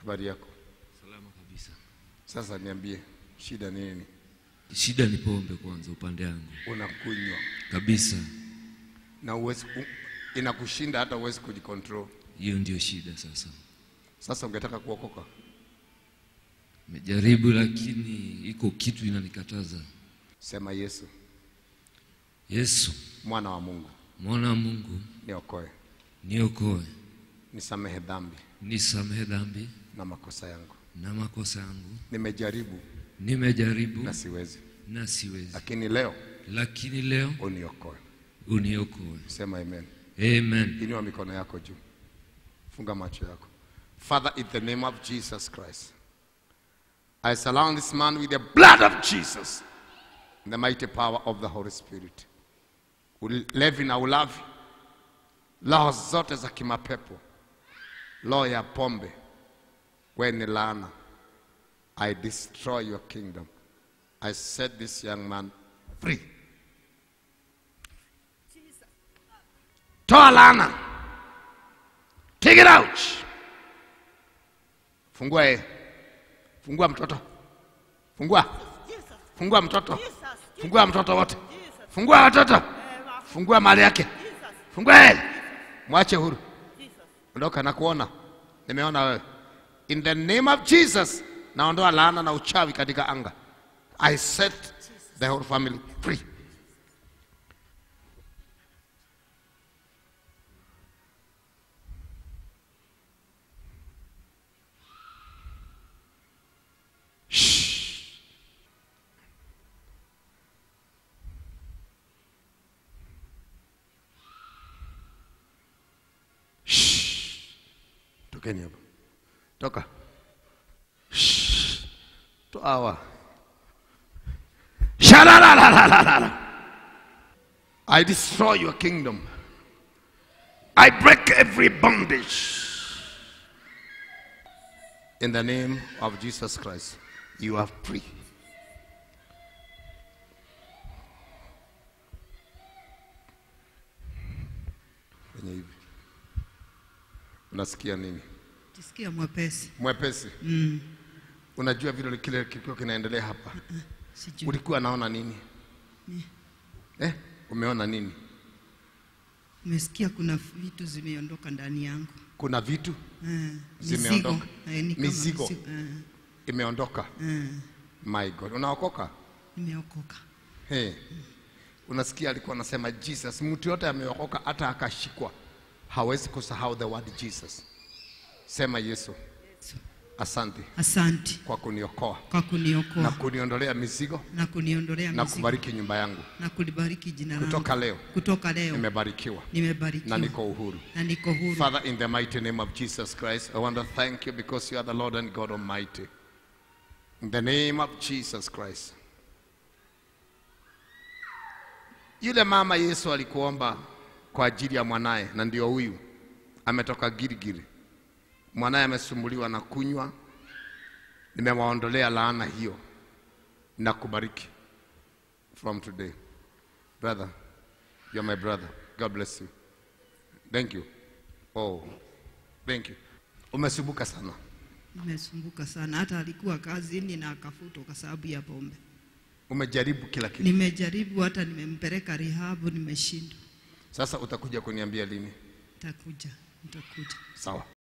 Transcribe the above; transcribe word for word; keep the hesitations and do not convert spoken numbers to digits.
Habari yako? Salama kabisa. Sasa niambie, shida nini? Shida ni pombe kwanza upande wangu. Unakunywa kabisa. Na uwezi inakushinda hata uwezi kujikontrol. Hiyo ndio shida sasa. Sasa ungetaka kuokoka? Nimejaribu lakini iko kitu inanikataza. Sema Yesu. Yesu, mwana wa Mungu. Mwana wa Mungu, niokoe. Niokoe. Nisamehe dhambi. Nisamehe dhambi na makosa yangu. Na makosa yangu. Nimejaribu. Nimejaribu na siwezi. Na siwezi. Lakini leo, lakini leo uniokoe. Uniokoe. Sema amen. Amen. Inua mikono yako juu. Funga macho yako. Father, in the name of Jesus Christ, I surround this man with the blood of Jesus and the mighty power of the Holy Spirit. Ulevi na ulavi, roho zote za kimapepo, roho ya pombe, wewe ni laana. I destroy your kingdom. I set this young man free. Toa laana. Take it out. Fungua e. Fungua mtoto. Fungua. Fungua mtoto. Fungua mtoto wote. Fungua watoto. Fungua mali yake. Fungua e. Mwache huru. Ondoka na kuona. Nimeona wewe. In the name of Jesus, naondoa laana na uchawi katika anga. I set the whole family free. Tokeni hapa. Toka. Toa. I destroy your kingdom. I break every bondage. In the name of Jesus Christ, you are free. Unasikia nini? Jisikia mwepesi. Mwepesi? Mm. Unajua vile kile kilikuwa kinaendelea hapa? Uh -uh. Sijui. Ulikuwa naona nini? Ni. Eh? Umeona nini? Nimesikia kuna vitu zimeondoka ndani yangu. Kuna vitu? Uh, zimeondoka. Mizigo. Mizigo. Uh. Imeondoka. Uh. My God. Unaokoka? Nimeokoka. Hey. Mm. Unasikia alikuwa anasema Jesus, mtu yote ameokoka hata akashikwa hawezi kusahau the word Jesus. Sema Yesu. Yesu. Asante. Asante. Kwa kuniokoa. Kwa kuniokoa. Na kuniondolea mizigo. Na kuniondolea mizigo. Na kubariki nyumba yangu. Na kulibariki jina langu. Kutoka leo. Kutoka leo. Nimebarikiwa. Nimebarikiwa. Na niko uhuru. Na niko huru. Father, in the mighty name of Jesus Christ, I want to thank you because you are the Lord and God Almighty. In the name of Jesus Christ. Yule mama Yesu alikuomba kwa ajili ya mwanae, na ndio huyu ametoka Girigiri. Mwanae amesumbuliwa na kunywa. Nimewaondolea laana hiyo na kubariki from today. Brother, you're my brother. God bless you. Thank you. Oh, thank you. Umesumbuka sana. Nimesumbuka sana, hata alikuwa kazini na akafutwa kwa sababu ya pombe. Umejaribu kila kitu? Nimejaribu, hata nimempeleka rehab, nimeshindwa. Sasa utakuja kuniambia lini? Nitakuja, nitakuja. Sawa.